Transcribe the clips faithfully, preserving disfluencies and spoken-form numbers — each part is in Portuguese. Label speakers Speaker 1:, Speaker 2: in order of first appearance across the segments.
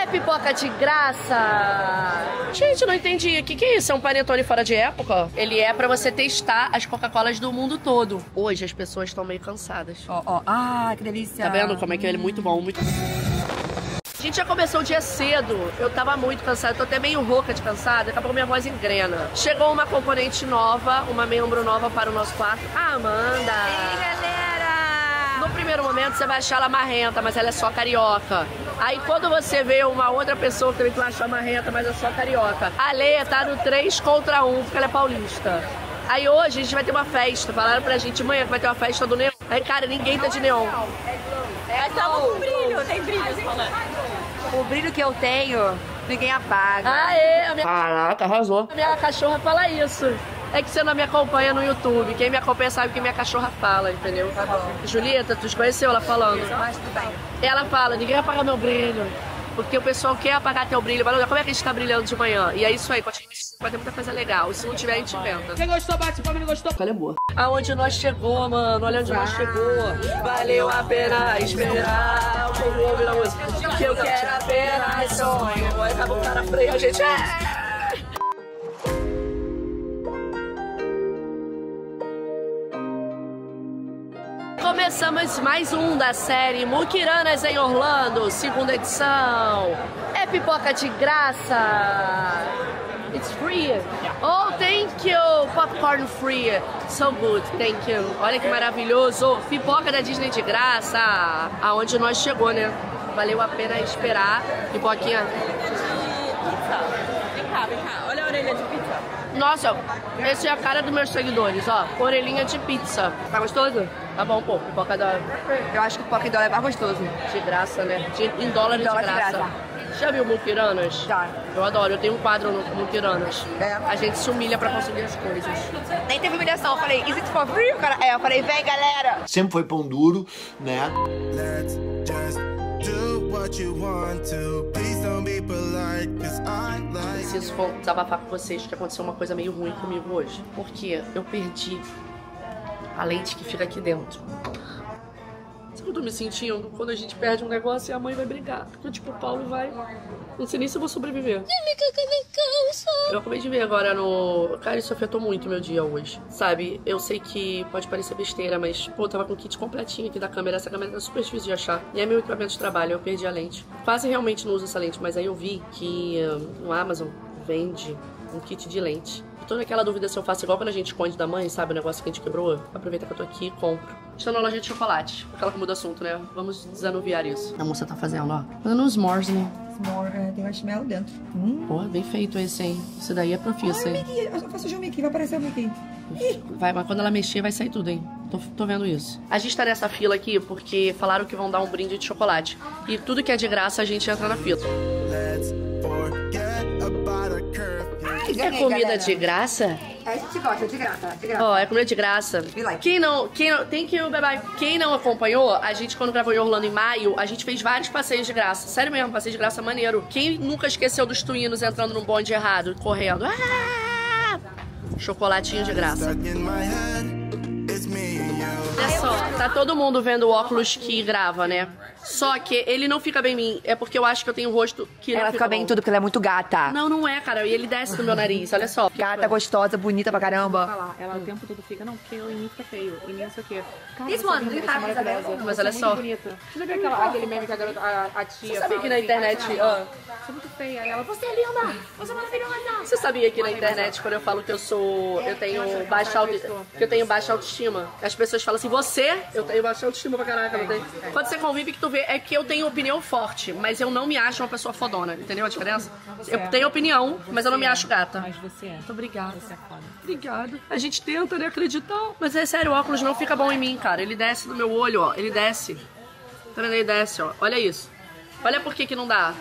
Speaker 1: pipoca de graça? Gente, não entendi. O que, que é isso? É um panetone fora de época? Ele é pra você testar as Coca-Colas do mundo todo. Hoje as pessoas estão meio cansadas.
Speaker 2: Ó, ó. Ah, que delícia.
Speaker 1: Tá vendo como é que ele é muito bom? Muito... A gente já começou o dia cedo. Eu tava muito cansada. Tô até meio rouca de cansada. Daqui a pouco minha voz engrena. Chegou uma componente nova, uma membro nova para o nosso quarto. A Amanda.
Speaker 2: Ei, galera!
Speaker 1: No primeiro momento você vai achar ela marrenta, mas ela é só carioca. Aí quando você vê uma outra pessoa que também tu acha marrenta, mas é só carioca. A Leia tá no três contra um, porque ela é paulista. Aí hoje a gente vai ter uma festa. Falaram pra gente amanhã que vai ter uma festa do neon. Aí, cara, ninguém tá de neon.
Speaker 2: É, tava com brilho, tem brilho. O brilho que eu tenho, ninguém apaga.
Speaker 1: Aê! A minha... Caraca, arrasou. A minha cachorra fala isso. É que você não me acompanha no YouTube. Quem me acompanha sabe que minha cachorra fala, entendeu? Tá bom. Julieta, tu conheceu ela falando?
Speaker 2: Mas tudo bem.
Speaker 1: Ela fala, ninguém apaga meu brilho. Porque o pessoal quer apagar teu brilho. Mas como é que a gente tá brilhando de manhã? E é isso aí, continua assistindo, vai ter muita coisa legal. Se não tiver, a gente inventa. Quem gostou, bate palma, não gostou. Ela é boa. Aonde nós chegou, mano. Olha onde nós chegou. Valeu a pena esperar. O povo ouve na música. Que eu quero apenas sonho. Aí acabou o cara freio, a gente... É. Começamos mais um da série Muquiranas em Orlando, segunda edição. É pipoca de graça. It's free. Oh, thank you. Popcorn free. So good, thank you. Olha que maravilhoso. Pipoca da Disney de graça. Aonde nós chegou, né? Valeu a pena esperar. Pipoquinha.
Speaker 2: Pizza. Vem cá, vem cá. Olha a orelha de pizza.
Speaker 1: Nossa, essa é a cara dos meus seguidores, ó. Orelhinha de pizza. Tá gostoso? Tá bom, pô. Pipoca da...
Speaker 2: Eu acho que pipoca em dólar é mais gostoso.
Speaker 1: De graça, né? De, em dólar,
Speaker 2: dólar
Speaker 1: de graça.
Speaker 2: De graça.
Speaker 1: Já viu Muquiranas?
Speaker 2: Já.
Speaker 1: Eu adoro, eu tenho um quadro no Muquiranas.
Speaker 2: É.
Speaker 1: A gente se humilha pra conseguir as coisas.
Speaker 2: Nem teve humilhação, eu falei, is it for free? O cara, é, eu falei, vem galera.
Speaker 3: Sempre foi pão duro, né?
Speaker 4: Let's just do what you want to. Please don't be polite, cause I like.
Speaker 1: Preciso desabafar com vocês que aconteceu uma coisa meio ruim comigo hoje. Porque eu perdi a lente que fica aqui dentro. Sabe o que eu tô me sentindo? Quando a gente perde um negócio e a mãe vai brigar. Porque, tipo, o Paulo vai... Não sei nem se eu vou sobreviver. Eu acabei de ver agora no... Cara, isso afetou muito o meu dia hoje. Sabe? Eu sei que pode parecer besteira, mas, pô, eu tava com o kit completinho aqui da câmera. Essa câmera tá super difícil de achar. E é meu equipamento de trabalho. Eu perdi a lente. Quase realmente não uso essa lente, mas aí eu vi que uh, no Amazon vende um kit de lente. Tô naquela dúvida se eu faço igual quando a gente esconde da mãe, sabe? O negócio que a gente quebrou. Aproveita que eu tô aqui e compro. Estou na loja de chocolate. Aquela que muda o assunto, né? Vamos desanuviar isso. A moça tá fazendo, ó. Fazendo uns s'mores, né?
Speaker 2: S'more, é, tem marshmallow dentro. Hum.
Speaker 1: Pô, bem feito esse, hein? Esse daí é profissa, hein?
Speaker 2: Mickey, eu faço o Mickey, vai aparecer o Mickey.
Speaker 1: Vai, mas quando ela mexer vai sair tudo, hein? Tô, tô vendo isso. A gente tá nessa fila aqui porque falaram que vão dar um brinde de chocolate. E tudo que é de graça a gente entra na fila.
Speaker 4: Let's forget about a curve.
Speaker 1: É comida de graça?
Speaker 2: É, a gente gosta, de graça, de graça.
Speaker 1: Ó, oh, é comida de graça.
Speaker 2: Like.
Speaker 1: Quem não, quem não, tem que bye Quem não acompanhou, a gente quando gravou em Orlando em maio, a gente fez vários passeios de graça. Sério mesmo, passeio de graça maneiro. Quem nunca esqueceu dos tuínos entrando num bonde errado, correndo? Ah! Chocolatinho de graça.
Speaker 4: Stuck in my head, it's me and you.
Speaker 1: Olha só, tá todo mundo vendo o óculos que grava, né? Só que ele não fica bem em mim, é porque eu acho que eu tenho um rosto que não
Speaker 2: Ela fica bem em
Speaker 1: bom.
Speaker 2: tudo, porque ela é muito gata.
Speaker 1: Não, não é, cara, e ele desce do meu nariz, olha só.
Speaker 2: Gata, gostosa, bonita pra caramba.
Speaker 5: Falar, ela o tempo todo fica, não, porque em mim fica feio, em mim não sei o quê. Cara,
Speaker 2: This
Speaker 5: você
Speaker 2: one,
Speaker 5: é
Speaker 2: do you
Speaker 5: linda,
Speaker 2: have
Speaker 5: você é maravilhosa,
Speaker 2: Isabel?
Speaker 1: Mas
Speaker 5: você
Speaker 1: olha
Speaker 5: é muito
Speaker 1: só.
Speaker 5: bonita. Você já viu aquela, aquele meme que a, garota, a, a tia
Speaker 1: Você sabia
Speaker 5: fala
Speaker 1: que na
Speaker 5: assim,
Speaker 1: internet,
Speaker 5: "Ai,
Speaker 1: ó,
Speaker 5: você é muito feia", e ela, você é linda, você é maravilhosa.
Speaker 1: você sabia que na internet, quando eu falo que eu sou, eu tenho baixa auto, que eu tenho baixa autoestima, as pessoas falam assim, você, eu tenho baixa autoestima pra caraca, não tem? Quando você convive que tu vê, é que eu tenho opinião forte, mas eu não me acho uma pessoa fodona, entendeu a diferença? Eu tenho opinião, mas eu não me acho gata.
Speaker 5: Mas você é.
Speaker 1: Muito obrigada.
Speaker 5: Você é foda.
Speaker 1: Obrigada. A gente tenta, né, acreditar. Mas é sério, o óculos não fica bom em mim, cara. Ele desce no meu olho, ó. Ele desce. Tá vendo? Ele desce, ó. Olha isso. Olha por que que não dá.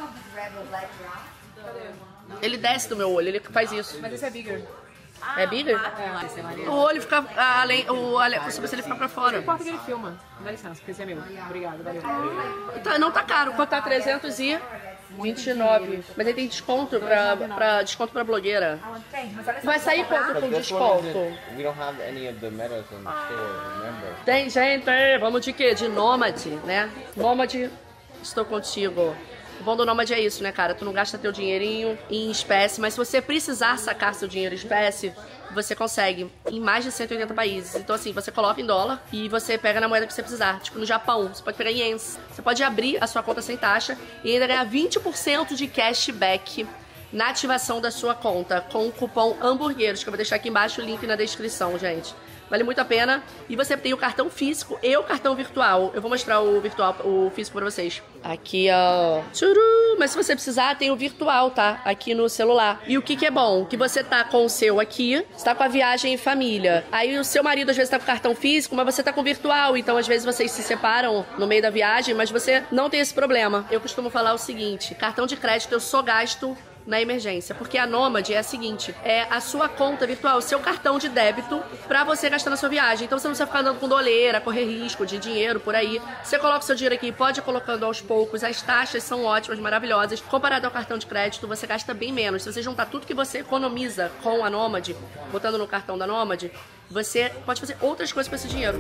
Speaker 1: Ele desce do meu olho, ele faz isso.
Speaker 5: Mas esse é bigger.
Speaker 1: É bigger?
Speaker 5: É, esse é maneiro.
Speaker 1: O olho fica além, o a sobrancelha fica pra fora.
Speaker 5: Não importa que ele filma. Dá licença, porque esse é meu. Obrigada, valeu.
Speaker 1: Tá, não tá caro, quanto tá trezentos e vinte e nove. Mas aí tem desconto pra, pra, desconto pra blogueira. Vai sair quanto com desconto?
Speaker 6: We don't have any of the metas in the store, remember?
Speaker 1: Tem, gente, vamos de quê? De Nômade, né? Nômade, estou contigo. O bom do Nômade é isso, né, cara? Tu não gasta teu dinheirinho em espécie, mas se você precisar sacar seu dinheiro em espécie, você consegue em mais de cento e oitenta países. Então, assim, você coloca em dólar e você pega na moeda que você precisar. Tipo, no Japão, você pode pegar em ienes. Você pode abrir a sua conta sem taxa e ainda ganhar vinte por cento de cashback na ativação da sua conta com o cupom Hamburgueiros, que eu vou deixar aqui embaixo o link na descrição, gente. Vale muito a pena. E você tem o cartão físico e o cartão virtual. Eu vou mostrar o virtual, o físico pra vocês. Aqui, ó. Tchuru! Mas se você precisar, tem o virtual, tá? Aqui no celular. E o que que é bom? Que você tá com o seu aqui, você tá com a viagem em família. Aí o seu marido às vezes tá com o cartão físico, mas você tá com o virtual. Então às vezes vocês se separam no meio da viagem, mas você não tem esse problema. Eu costumo falar o seguinte: cartão de crédito eu só gasto na emergência, porque a Nômade é a seguinte, é a sua conta virtual, o seu cartão de débito pra você gastar na sua viagem. Então você não precisa ficar andando com doleira, correr risco de dinheiro por aí. Você coloca o seu dinheiro aqui, pode ir colocando aos poucos, as taxas são ótimas, maravilhosas. Comparado ao cartão de crédito, você gasta bem menos. Se você juntar tudo que você economiza com a Nômade, botando no cartão da Nômade, você pode fazer outras coisas com esse dinheiro.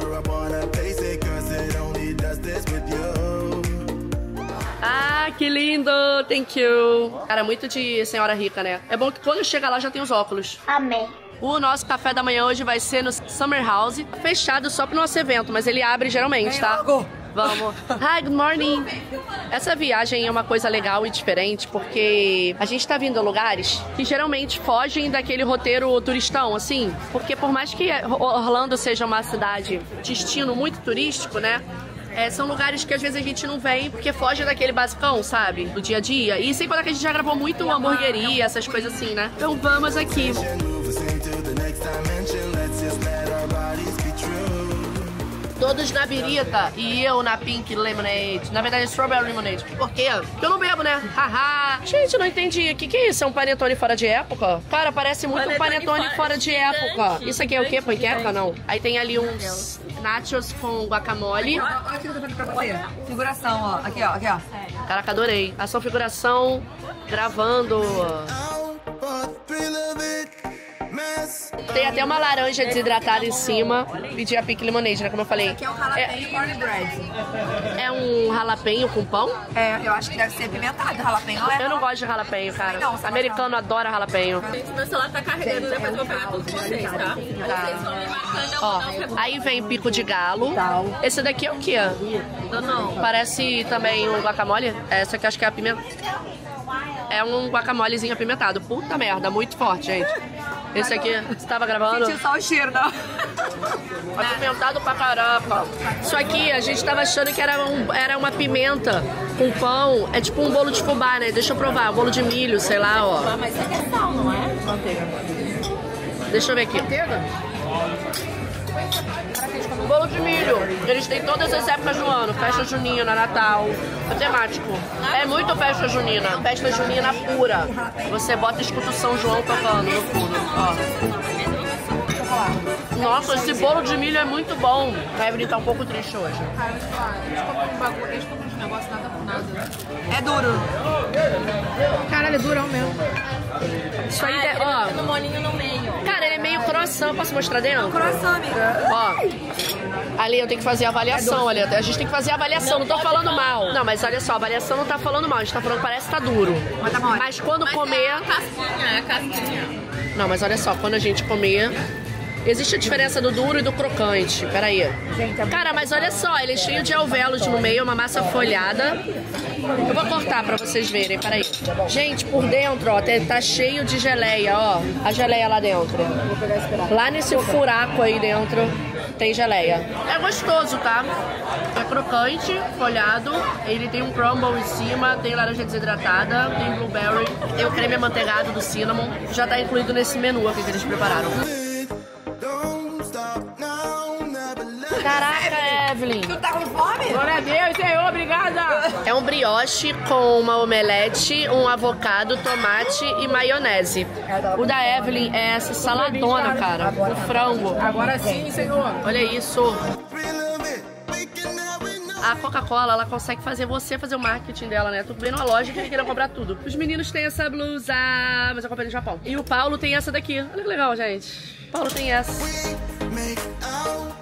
Speaker 1: Ah, que lindo! Thank you! Cara, muito de senhora rica, né? É bom que quando chega lá já tem os óculos.
Speaker 7: Amém.
Speaker 1: O nosso café da manhã hoje vai ser no Summer House, fechado só pro nosso evento, mas ele abre geralmente, tá? Vamos. Hi, good morning. Essa viagem é uma coisa legal e diferente, porque a gente tá vindo a lugares que geralmente fogem daquele roteiro turistão, assim. Porque por mais que Orlando seja uma cidade destino muito turístico, né? É, são lugares que às vezes a gente não vem porque foge daquele basicão, sabe? Do dia a dia. E sem contar que a gente já gravou muito hamburgueria, essas coisas assim, né? Então vamos aqui. Todos na birita e eu na pink lemonade. Na verdade, strawberry lemonade. Por quê? Porque eu não bebo, né? Haha. Gente, não entendi. O que que é isso? É um panetone fora de época? Cara, parece muito um panetone fora de época. Isso aqui é o quê? Panqueca? Não. Aí tem ali uns nachos com guacamole.
Speaker 2: Olha o que eu tô fazendo pra você. Figuração, ó. Aqui, ó. Aqui, ó.
Speaker 1: Caraca, adorei. Ação figuração, gravando. Tem até uma laranja desidratada em cima. Pedi a pink lemonade, né? Como eu falei.
Speaker 2: Aqui é um jalapeno corn bread.
Speaker 1: É um jalapeno com pão?
Speaker 2: É, eu acho que deve ser pimentado. Jalapeno é.
Speaker 1: Eu não gosto de jalapeno, cara.
Speaker 2: Não,
Speaker 1: americano adora jalapeno.
Speaker 5: Gente, meu celular tá carregando, depois eu vou pegar todos vocês, tá? Vocês vão me marcando, eu vou
Speaker 1: Ó,
Speaker 5: dar um segundo.
Speaker 1: aí vem pico de galo. Esse daqui é o quê?
Speaker 5: Não, não.
Speaker 1: Parece também um guacamole. Essa aqui acho que é a pimenta. É um guacamolezinho apimentado. Puta merda, muito forte, gente. Esse aqui, você tava gravando?
Speaker 2: Senti só o cheiro, não.
Speaker 1: Apimentado pra caraca. Isso aqui, a gente tava achando que era, um, era uma pimenta com pão. É tipo um bolo de fubá, né? Deixa eu provar. Bolo de milho, sei lá, ó.
Speaker 5: Ah, mas isso aqui é sal, não é? Manteiga.
Speaker 1: Deixa eu ver aqui. Bolo de milho. Eles têm todas as épocas do ano. Festa junina, Natal. É temático. É muito festa junina. Festa junina pura. Você bota e escuta o São João tocando no fundo. Ó. Nossa, esse bolo de milho é muito bom. A Evelyn tá um pouco triste hoje.
Speaker 5: Eles compram uns negócios nada por nada.
Speaker 2: É duro.
Speaker 5: Caralho, é durão mesmo.
Speaker 1: Isso aí, é, ó.
Speaker 5: No molinho no meio.
Speaker 1: Cara, ele é meio croissant. Posso mostrar dentro?
Speaker 2: Coração, amiga.
Speaker 1: Ó, ali eu tenho que fazer a avaliação, ali. A gente tem que fazer a avaliação, não tô falando mal. Não, mas olha só, a avaliação não tá falando mal, a gente tá falando que parece que tá duro.
Speaker 2: Mas tá bom.
Speaker 1: Mas quando comer...
Speaker 5: É a casquinha, é a casquinha.
Speaker 1: Não, mas olha só, quando a gente comer... Existe a diferença do duro e do crocante. Pera aí. Cara, mas olha só, ele é cheio de alvéolos no meio, uma massa folhada. Eu vou cortar pra vocês verem, pera aí. Gente, por dentro, ó, tá cheio de geleia, ó. A geleia lá dentro. Lá nesse furaco aí dentro tem geleia. É gostoso, tá? É crocante, folhado. Ele tem um crumble em cima, tem laranja desidratada, tem blueberry. Tem o creme amanteigado do cinnamon. Já tá incluído nesse menu aqui que eles prepararam. Caraca, Evelyn.
Speaker 2: Tu tá com fome?
Speaker 5: Glória a Deus, Senhor, obrigada.
Speaker 1: É um brioche com uma omelete, um avocado, tomate e maionese. O da Evelyn é essa saladona, cara, com frango.
Speaker 5: Agora sim, Senhor.
Speaker 1: Olha isso. A Coca-Cola, ela consegue fazer você fazer o marketing dela, né? Tudo bem numa loja que ele queira comprar tudo. Os meninos têm essa blusa, mas eu comprei no Japão. E o Paulo tem essa daqui. Olha que legal, gente. O Paulo tem essa. De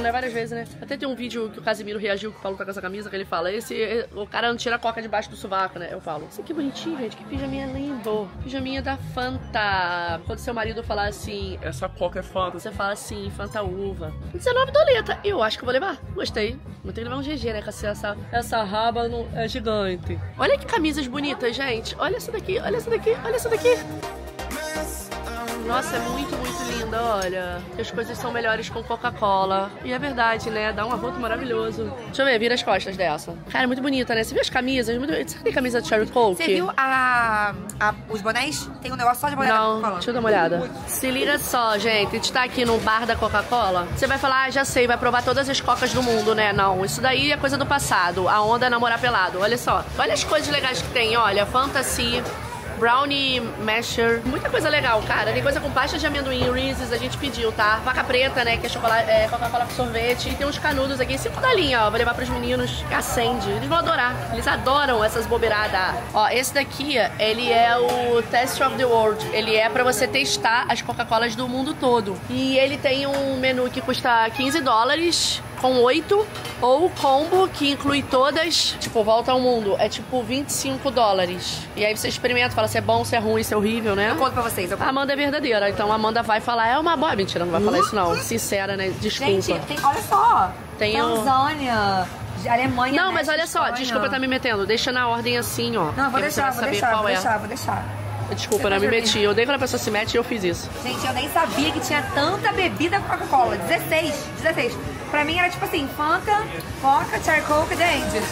Speaker 1: né? Várias vezes, né? Até tem um vídeo que o Casimiro reagiu, que o Paulo tá com essa camisa, que ele fala, esse, o cara não tira a coca debaixo do sovaco, né? Eu falo, isso aqui é bonitinho, gente, que pijaminha lindo. Pijaminha da Fanta. Quando seu marido falar assim, essa coca é Fanta, você fala assim, Fanta uva. dezenove doleta. Eu acho que eu vou levar. Gostei. Vou ter que levar um G G, né? Que essa, essa raba não, é gigante. Olha que camisas bonitas, gente. Olha essa daqui, olha essa daqui, olha essa daqui. Nossa, é muito, muito linda, olha. As coisas são melhores com Coca-Cola. E é verdade, né? Dá um arroto maravilhoso. Deixa eu ver, vira as costas dessa. Cara, é muito bonita, né? Você viu as camisas? Muito... Você tem camisa de Cherry Coke?
Speaker 2: Você viu a, a, os bonés? Tem um negócio só de boné da
Speaker 1: Não,
Speaker 2: Coca-Cola.
Speaker 1: deixa eu dar uma olhada. Se liga só, gente. A gente tá aqui no bar da Coca-Cola. Você vai falar, ah, já sei, vai provar todas as cocas do mundo, né? Não, isso daí é coisa do passado. A onda é namorar pelado. Olha só. Olha as coisas legais que tem, olha. Fantasy... Brownie Masher, muita coisa legal, cara. Tem coisa com pasta de amendoim, Reese's, a gente pediu, tá? Vaca preta, né, que é, chocolate, é Coca-Cola com sorvete. E tem uns canudos aqui, cinco da linha, ó. Vou levar pros meninos, que acende. Eles vão adorar, eles adoram essas bobeiradas. Ó, esse daqui, ele é o Test of the World. Ele é pra você testar as Coca-Colas do mundo todo. E ele tem um menu que custa quinze dólares, com oito, ou o combo, que inclui todas, tipo, volta ao mundo, é tipo vinte e cinco dólares. E aí você experimenta, fala se é bom, se é ruim, se é horrível, né?
Speaker 2: Eu conto pra vocês. Eu conto.
Speaker 1: A Amanda é verdadeira, então a Amanda vai falar, é uma boa. Mentira, não vai falar isso não. Sincera, né? Desculpa.
Speaker 2: Gente, tem, olha só.
Speaker 1: Tem o-
Speaker 2: Tanzânia, Alemanha,
Speaker 1: Não, mas
Speaker 2: México,
Speaker 1: olha só,
Speaker 2: Espanha.
Speaker 1: desculpa estar me metendo. Deixa na ordem assim, ó.
Speaker 2: Não, vou
Speaker 1: que aí você
Speaker 2: deixar,
Speaker 1: vai
Speaker 2: vou
Speaker 1: saber
Speaker 2: deixar,
Speaker 1: qual
Speaker 2: vou
Speaker 1: é.
Speaker 2: deixar, vou deixar.
Speaker 1: Desculpa, não me
Speaker 2: Depois eu
Speaker 1: meti. Eu odeio quando a pessoa se mete e eu fiz isso.
Speaker 2: Gente, eu nem sabia que tinha tanta bebida Coca-Cola. dezesseis, dezesseis. Pra mim era tipo assim, Fanta, Coca, Cherry Coke, gente.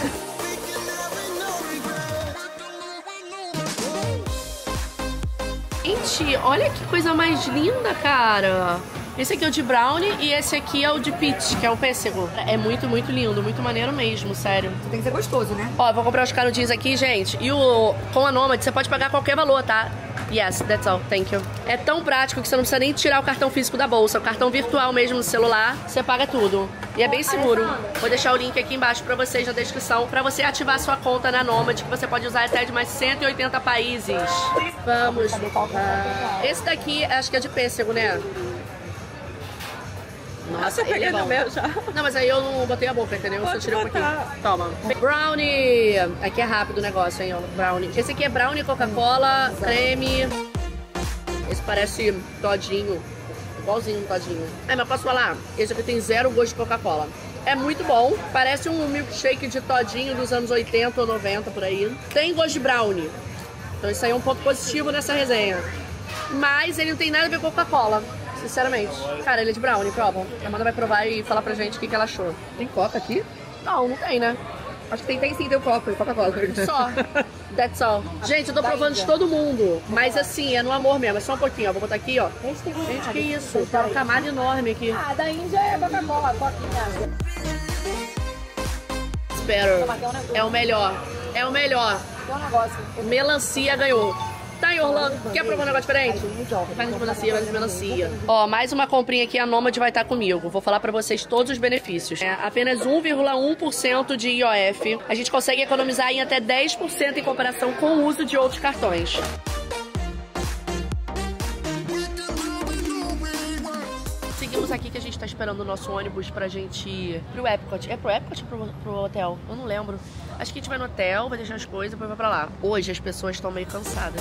Speaker 1: Gente, olha que coisa mais linda, cara. Esse aqui é o de brownie e esse aqui é o de peach, que é o pêssego. É muito, muito lindo, muito maneiro mesmo, sério.
Speaker 2: Tem que ser gostoso, né?
Speaker 1: Ó, eu vou comprar os canudinhos aqui, gente. E o com a Nomad, você pode pagar qualquer valor, tá? Yes, that's all, thank you. É tão prático que você não precisa nem tirar o cartão físico da bolsa. O cartão virtual mesmo no celular, você paga tudo. E é bem seguro. Vou deixar o link aqui embaixo pra vocês na descrição, pra você ativar sua conta na Nomad, que você pode usar até de mais cento e oitenta países. Vamos. Ah, esse daqui, acho que é de pêssego, né? Nossa, ele é bom.
Speaker 5: meu já.
Speaker 1: Não, mas aí eu não botei a boca, entendeu? Eu só
Speaker 5: Pode
Speaker 1: tirei um
Speaker 5: botar.
Speaker 1: pouquinho. Toma. Brownie. Aqui é rápido o negócio, hein, ó. Brownie. Esse aqui é brownie, Coca-Cola, creme. Esse parece todinho. Igualzinho um todinho. É, mas posso falar? Esse aqui tem zero gosto de Coca-Cola. É muito bom. Parece um milkshake de todinho dos anos oitenta ou noventa, por aí. Tem gosto de brownie. Então isso aí é um ponto positivo nessa resenha. Mas ele não tem nada a ver com Coca-Cola. Sinceramente. Cara, ele é de brownie, prova. A Amanda vai provar e falar pra gente o que, que ela achou. Tem coca aqui? Não, não tem, né?
Speaker 2: Acho que tem, tem sim, tem o copo, Coca-Cola.
Speaker 1: Só. That's all. Gente, eu tô provando de todo mundo. Mas assim, é no amor mesmo. É só um pouquinho, ó. Vou botar aqui, ó. Gente, que isso? Tá uma camada enorme aqui.
Speaker 5: Ah, da Índia é Coca-Cola, coquinha.
Speaker 1: Espero. É o melhor. É o melhor.
Speaker 5: Tem um negócio.
Speaker 1: Melancia ganhou. Tá em Orlando? Quer provar um negócio diferente? Vai de melancia, vai de melancia. Ó, mais uma comprinha aqui, a Nomad vai estar comigo. Vou falar pra vocês todos os benefícios. É apenas um vírgula um por cento de I O F. A gente consegue economizar em até dez por cento em comparação com o uso de outros cartões. Seguimos aqui que a gente tá esperando o nosso ônibus pra gente ir pro Epcot. É pro Epcot ou pro, pro hotel? Eu não lembro. Acho que a gente vai no hotel, vai deixar as coisas e depois vai pra lá. Hoje as pessoas estão meio cansadas.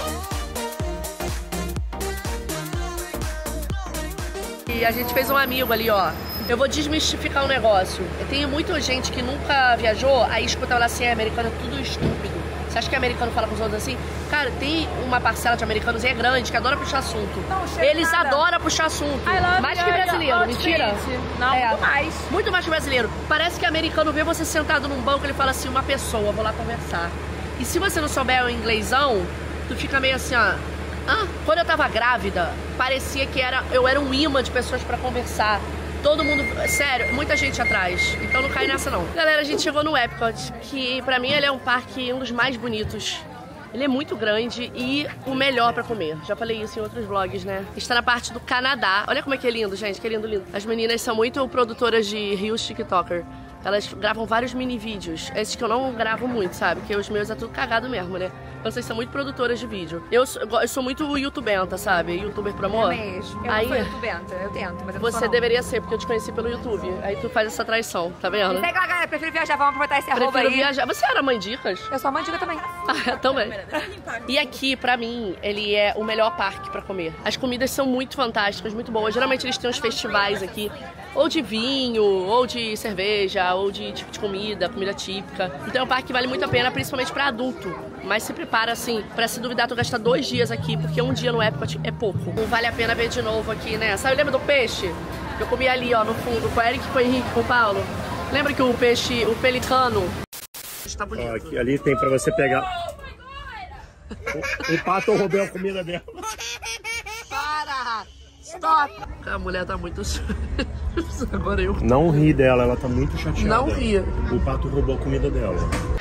Speaker 1: E a gente fez um amigo ali, ó. Eu vou desmistificar o negócio. Eu tenho muita gente que nunca viajou, aí escuta lá assim, é americano, é tudo estúpido. Você acha que americano fala com os outros assim? Cara, tem uma parcela de americanos, e é grande, que adora puxar assunto.
Speaker 5: Não, chega
Speaker 1: Eles
Speaker 5: nada.
Speaker 1: adoram puxar assunto.
Speaker 5: I love
Speaker 1: Mais que
Speaker 5: your
Speaker 1: brasileiro,
Speaker 5: outfit.
Speaker 1: mentira?
Speaker 5: Não,
Speaker 1: É.
Speaker 5: muito mais.
Speaker 1: Muito mais que brasileiro. Parece que americano vê você sentado num banco, ele fala assim, uma pessoa, vou lá conversar. E se você não souber o inglêsão, tu fica meio assim, ó. Ah, quando eu tava grávida, parecia que era, eu era um imã de pessoas pra conversar. Todo mundo, sério, muita gente atrás. Então não cai nessa não. Galera, a gente chegou no Epcot, que pra mim ele é um parque, um dos mais bonitos. Ele é muito grande e o melhor pra comer. Já falei isso em outros vlogs, né? Está na parte do Canadá. Olha como é que é lindo, gente, que lindo, lindo. As meninas são muito produtoras de Reels TikToker. Elas gravam vários mini vídeos. Esses que eu não gravo muito, sabe? Porque os meus é tudo cagado mesmo, né? Vocês são muito produtoras de vídeo. Eu sou, eu sou muito youtubenta, sabe? Youtuber pro amor.
Speaker 2: É mesmo. Eu
Speaker 1: Aí,
Speaker 2: não sou youtubenta, eu tento, mas eu não
Speaker 1: você
Speaker 2: sou, não.
Speaker 1: deveria ser, porque eu te conheci pelo YouTube. Aí tu faz essa traição, tá vendo?
Speaker 2: Segue lá, galera. Prefiro viajar. Vamos aproveitar esse arroba
Speaker 1: Prefiro
Speaker 2: aí.
Speaker 1: viajar. Você era mãe dicas?
Speaker 2: Eu sou mandiga também.
Speaker 1: Ah, também. E aqui, pra mim, ele é o melhor parque pra comer. As comidas são muito fantásticas, muito boas. Geralmente eles têm uns festivais aqui, ou de vinho, ou de cerveja, ou de tipo de comida, comida típica. Então é um parque que vale muito a pena, principalmente pra adulto. Mas se prepara, assim, pra se duvidar, tu gasta dois dias aqui, porque um dia no Epcot é pouco. Não vale a pena ver de novo aqui, né? Sabe, lembra do peixe? Que eu comi ali, ó, no fundo, com o Eric, com o Henrique, com o Paulo. Lembra que o peixe, o pelicano... Tá bonito.
Speaker 7: Ó, aqui, ali tem pra você pegar. O, o pato eu roubei a comida dela.
Speaker 1: Para! Stop! A mulher tá muito... Agora eu...
Speaker 7: Não ri dela, ela tá muito chateada.
Speaker 1: Não ri.
Speaker 7: O pato roubou a comida dela.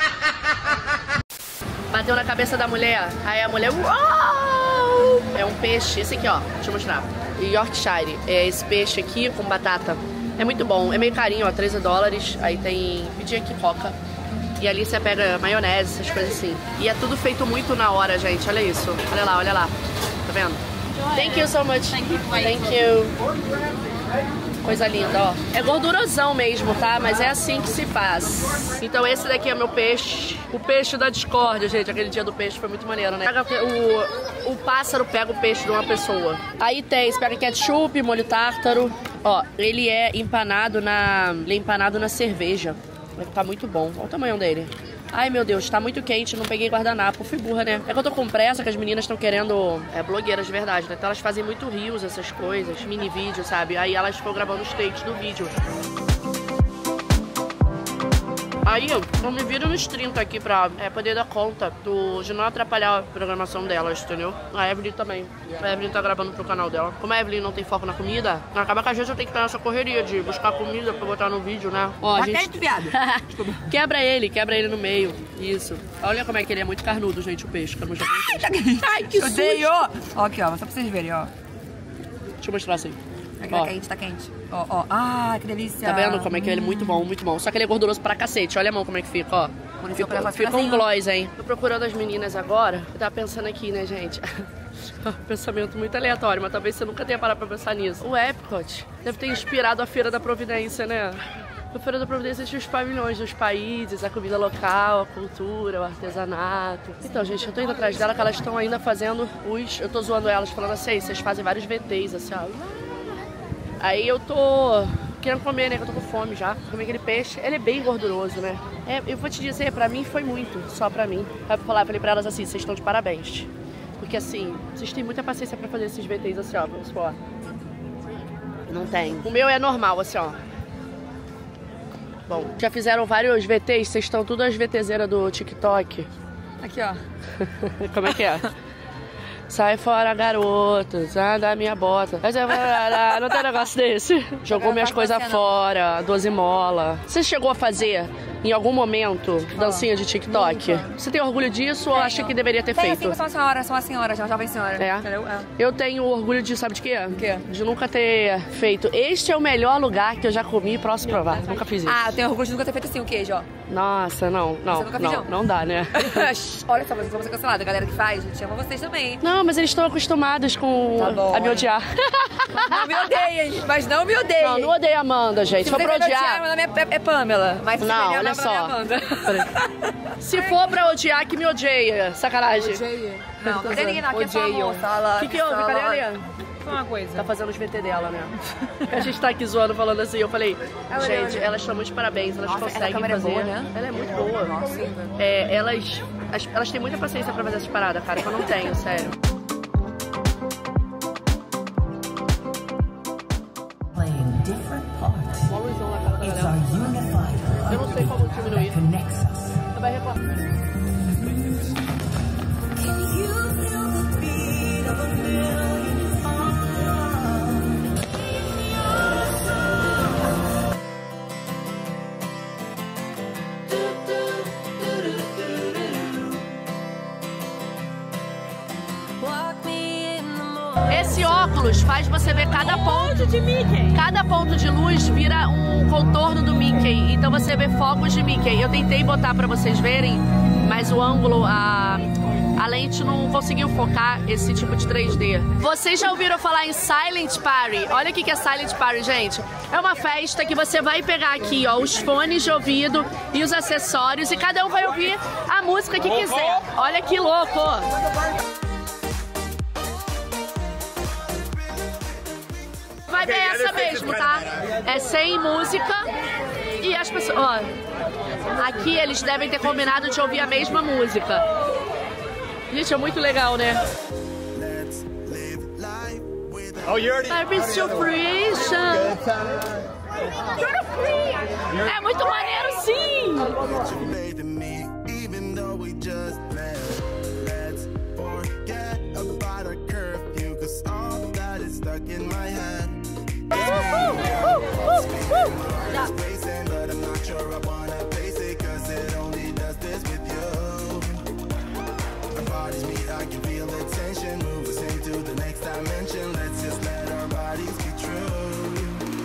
Speaker 1: Bateu na cabeça da mulher, aí a mulher... Uau! É um peixe, esse aqui, ó, deixa eu mostrar. Yorkshire, é esse peixe aqui com batata. É muito bom, é meio carinho, ó, treze dólares. Aí tem pedi aqui coca. E ali você pega maionese, essas coisas assim. E é tudo feito muito na hora, gente, olha isso. Olha lá, olha lá, tá vendo? Thank you so much. Thank you. Thank you. Coisa linda, ó. É gordurosão mesmo, tá? Mas é assim que se faz. Então esse daqui é meu peixe. O peixe da discórdia, gente. Aquele dia do peixe foi muito maneiro, né? O, o pássaro pega o peixe de uma pessoa. Aí tem, você pega ketchup, molho tártaro. Ó, ele é empanado na... Ele é empanado na cerveja. Vai ficar muito bom. Olha o tamanho dele. Ai, meu Deus, tá muito quente, não peguei guardanapo. Fui burra, né? É que eu tô com pressa, que as meninas estão querendo... É, blogueiras de verdade, né? Então elas fazem muito reels, essas coisas, mini vídeo, sabe? Aí elas ficam gravando os takes do vídeo. Aí eu me viro nos trinta aqui pra é, poder dar conta do, de não atrapalhar a programação delas, entendeu? A Evelyn também. A Evelyn tá gravando pro canal dela. Como a Evelyn não tem foco na comida, acaba que às vezes eu tenho que estar nessa correria de buscar comida pra botar no vídeo, né? Ó, a gente...
Speaker 2: viado.
Speaker 1: Quebra ele, quebra ele no meio. Isso. Olha como é que ele é muito carnudo, gente, o peixe. Que eu não já Ai, Ai, que susto!
Speaker 2: Odeio! Ó, aqui, ó, só pra vocês verem, ó.
Speaker 1: Deixa eu mostrar assim.
Speaker 2: Aqui tá quente, tá quente. Ó, ó. Ah, que delícia.
Speaker 1: Tá vendo como é que ele é muito bom, muito bom. Só que ele é gorduroso pra cacete. Olha a mão como é que fica, ó. Fica, fica um gloss, hein. Tô procurando as meninas agora. Eu tava pensando aqui, né, gente? Pensamento muito aleatório, mas talvez você nunca tenha parado pra pensar nisso. O Epcot deve ter inspirado a Feira da Providência, né? A Feira da Providência tinha os pavilhões dos países, a comida local, a cultura, o artesanato. Então, gente, eu tô indo atrás dela, que elas estão ainda fazendo os... Eu tô zoando elas, falando assim, vocês fazem vários V Tês, assim, ó. Aí eu tô querendo comer, né, que eu tô com fome já. Comer aquele peixe, ele é bem gorduroso, né? É, eu vou te dizer, pra mim foi muito, só pra mim. Aí eu falei pra elas assim, vocês estão de parabéns. Porque assim, vocês têm muita paciência pra fazer esses V Tês assim, ó, vamos supor. Não tem. O meu é normal, assim, ó. Bom, já fizeram vários V Tês, vocês estão tudo as VTzeiras do TikTok.
Speaker 2: Aqui, ó.
Speaker 1: Como é que é? Sai fora, garoto, sai da minha bota. Não tem negócio desse. Jogou minhas coisas fora, doze mola. Você chegou a fazer, em algum momento, dancinha de TikTok? Nunca. Você tem orgulho disso ou acha que deveria ter
Speaker 2: Tenho,
Speaker 1: feito?
Speaker 2: Sim, sou uma senhora, sou uma senhora, já uma jovem senhora.
Speaker 1: É?
Speaker 2: Entendeu? É.
Speaker 1: Eu tenho orgulho de, sabe de quê?
Speaker 2: O quê?
Speaker 1: De nunca ter feito. Este é o melhor lugar que eu já comi e posso provar. Nunca fiz isso.
Speaker 2: Ah, eu tenho orgulho de nunca ter feito assim o queijo, ó.
Speaker 1: Nossa, não, não,
Speaker 2: Você nunca
Speaker 1: não,
Speaker 2: fez, não?
Speaker 1: não dá, né?
Speaker 2: Olha só, vocês vão ser cancelados. A galera que faz, gente, chama vocês também.
Speaker 1: Não, mas eles estão acostumados com
Speaker 2: Tá bom,
Speaker 1: a me odiar.
Speaker 2: Não me odeiem, mas não me odeiem.
Speaker 1: Não, não odeia a Amanda, gente. Se for pra odiar...
Speaker 2: Meu nome é, é Pamela, mas se
Speaker 1: Não,
Speaker 2: você
Speaker 1: olha
Speaker 2: meu
Speaker 1: só.
Speaker 2: nome é Amanda.
Speaker 1: Se for pra odiar, que me odeia. Sacanagem.
Speaker 2: Não, não tem ninguém não, aqui é só a moça. Ela-
Speaker 1: O que que houve?
Speaker 2: ela-
Speaker 1: Cadê a Lê?
Speaker 5: Foi uma coisa.
Speaker 1: Tá fazendo os V T dela, né? A gente tá aqui zoando, falando assim. Eu falei, gente, elas estão muito de parabéns. Elas
Speaker 2: Nossa, essa
Speaker 1: conseguem
Speaker 2: câmera é
Speaker 1: fazer.
Speaker 2: boa, né?
Speaker 1: Ela é muito boa.
Speaker 2: Nossa.
Speaker 1: É, elas, as- elas têm muita paciência pra fazer essas paradas, cara. Que eu não tenho, sério.
Speaker 8: Playing different parts.
Speaker 1: Uma luzão na cara da
Speaker 8: It's
Speaker 1: galera.
Speaker 8: our unified
Speaker 1: Eu não sei como diminuir.
Speaker 8: that connects us.
Speaker 1: Você vai reclamar. Esse óculos faz você ver cada ponto
Speaker 5: de Mickey.
Speaker 1: Cada ponto de luz vira um contorno do Mickey. Então você vê focos de Mickey. Eu tentei botar pra vocês verem, mas o ângulo, a, conseguiu focar esse tipo de três D. Vocês já ouviram falar em Silent Party? Olha o que é Silent Party, gente. É uma festa que você vai pegar aqui, ó, os fones de ouvido e os acessórios e cada um vai ouvir a música que quiser. Olha que louco! Vai ver essa mesmo, tá? É sem música e as pessoas... Ó, aqui eles devem ter combinado de ouvir a mesma música. Gente, é muito legal, né?
Speaker 7: Oh, you already...
Speaker 1: É muito maneiro, sim!
Speaker 4: I can feel the tension move us into the next dimension. Let's just let our bodies be true.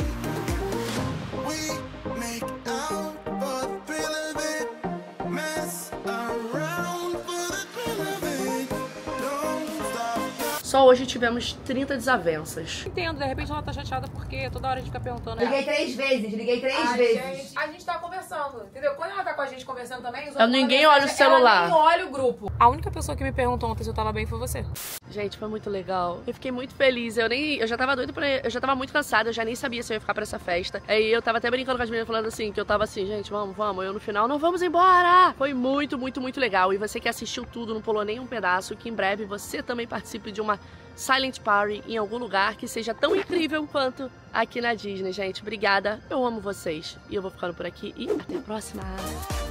Speaker 4: We make out for the thrill of it, mess around for the thrill of it. Don't stop.
Speaker 1: Só hoje tivemos trinta desavenças.
Speaker 5: Entendo, de repente ela tá chateada porque toda hora a gente fica perguntando.
Speaker 2: Liguei três vezes, liguei três
Speaker 9: Ai,
Speaker 2: vezes.
Speaker 9: gente, a gente tá conversando, entendeu? Quando ela tá com a gente conversando também, os
Speaker 1: Eu, ninguém olha o celular.
Speaker 9: Ela nem olha o grupo.
Speaker 5: A única pessoa que me perguntou ontem se eu tava bem foi você.
Speaker 1: Gente, foi muito legal. Eu fiquei muito feliz. Eu nem, eu já tava doida pra, eu já tava muito cansada, eu já nem sabia se eu ia ficar pra essa festa. Aí eu tava até brincando com as meninas falando assim, que eu tava assim, gente, vamos, vamos. Eu no final, não, vamos embora. Foi muito, muito, muito legal. E você que assistiu tudo, não pulou nem um pedaço, que em breve você também participe de uma Silent Party em algum lugar que seja tão incrível quanto aqui na Disney, gente. Obrigada. Eu amo vocês. E eu vou ficando por aqui e até a próxima.